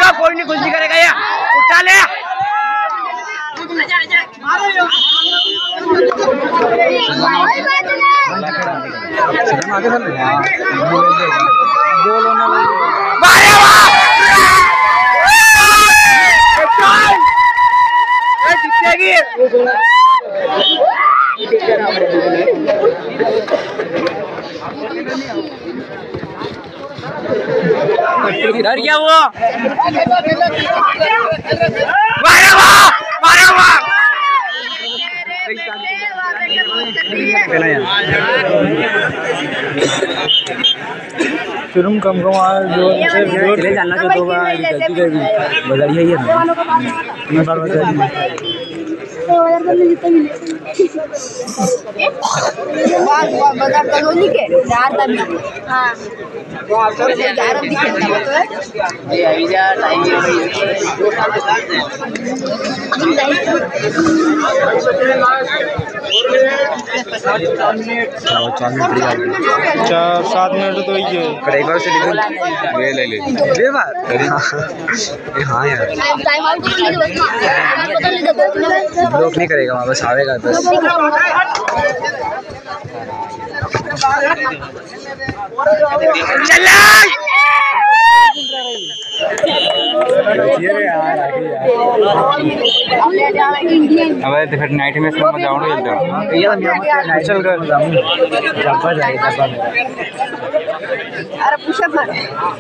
जाएगा, कोई नहीं कुछ नहीं करेगा। ये उठा ले। डर गया वो। शुरू कम जो ले जाना तो गलती कर दी बजारिया ही है मैं बार बार बाजार कॉलोनी के यार तभी हां ये आई जा टाइम अच्छा 7 मिनट तो ही है एक बार से ले बार हाँ यार टाइम आउट के लिए बस ब्लॉक नहीं करेगा वहाँ बस आवेगा बस चल अब फिर नाइट में सब मजा आउंड चल कर डब्बा जाएगा डब्बा अरे पुशअप मार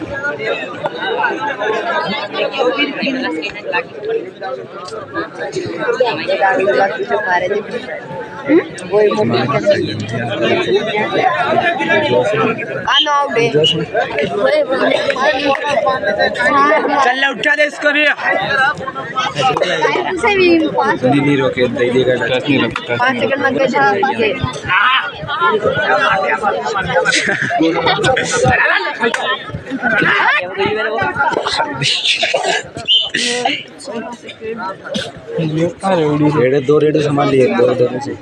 चल उठा दे इसको भी। नहीं रोके दे देगा 5 सेकंड लग गए। रेड 2 रेड संभाल लिए 2 दोनों से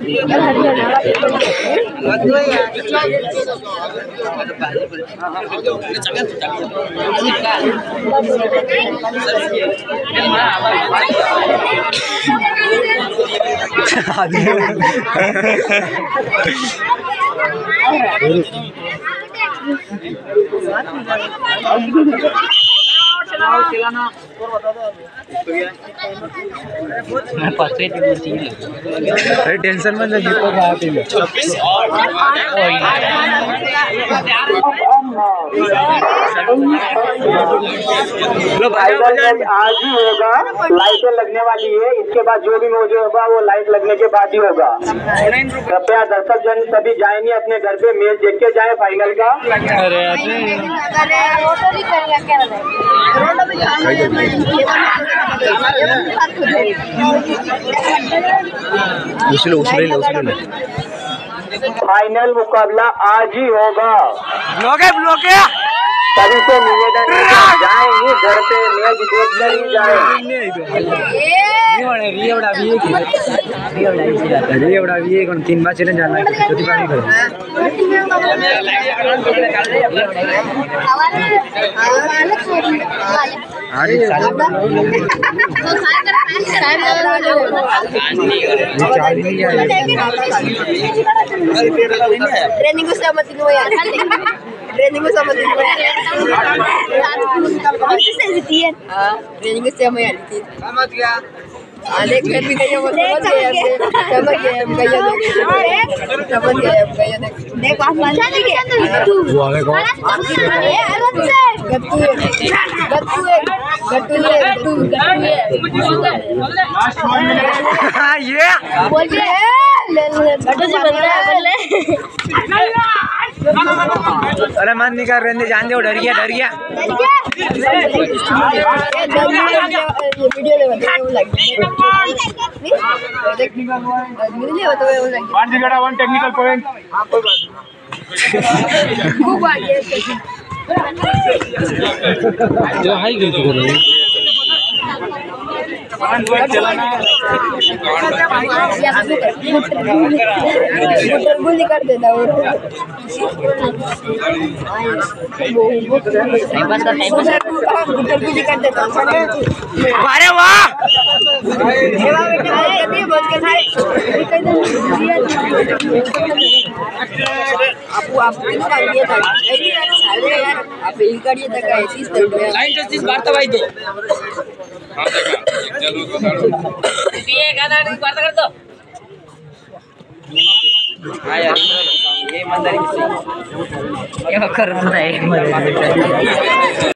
अरे टेंशन मत ले जीतो बात ही लो भाई आज ही होगा। लाइटें लगने वाली है, इसके बाद जो भी मौजूद होगा वो लाइट लगने के बाद ही होगा। कृपया दर्शक जन सभी जाएंगे अपने घर पे, मैच देख के जाए फाइनल का। अरे फाइनल मुकाबला आज ही होगा। ब्लॉक है सभी से निवेदन है, जाएंगे घर पे मैच देखने ही जाए। अरे बड़ा भी 3 बार चैलेंज जाना है छोटी पानी कर ट्रेनिंग को सहमति नहीं यार ट्रेनिंग को समझ नहीं आया ट्रेनिंग को समझ गया आने घर भी गई वो समझ गया देख आप मजा नहीं गया तू आगे कौन ये बोल के गट्टू से बंदा है बोले अरे मन नहीं कर रहे जान दो डर गया वीडियो ले बताओ लग वन टेक्निकल पॉइंट जो हाई गई गुली कर देता वो गुली कर देता अरे वाह आपको आप यही करिए तक ऐसी लाइन टेस्ट वार्ता भाई दो ये गाना वार्ता कर दो हां यार ये ईमानदारी से क्या कर रहा है